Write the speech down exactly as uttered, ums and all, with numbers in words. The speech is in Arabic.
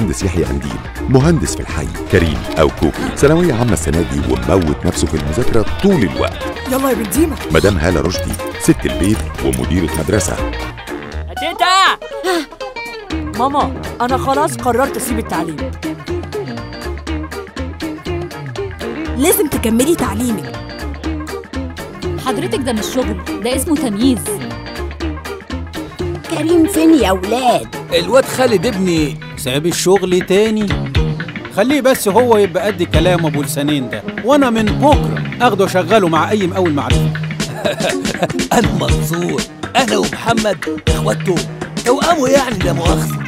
المهندس يحيى قنديل، مهندس في الحي. كريم أو كوكي ثانوية عامة السنة دي ومموت نفسه في المذاكرة طول الوقت. يلا يا بنت ديما. مدام هالة رشدي ست البيت ومديرة مدرسة. تيتا ماما أنا خلاص قررت أسيب التعليم. لازم تكملي تعليمك. حضرتك ده مش شغل، ده اسمه تمييز. كريم فين يا ولاد؟ الواد خالد ابني ساب الشغل تاني. خليه بس هو يبقى قد كلام ابو لسانين ده، وانا من بكره اخده اشغله مع اي مقاول معرفه. انا منصور، انا ومحمد اخواته توأمه يعني، لا مؤاخذه.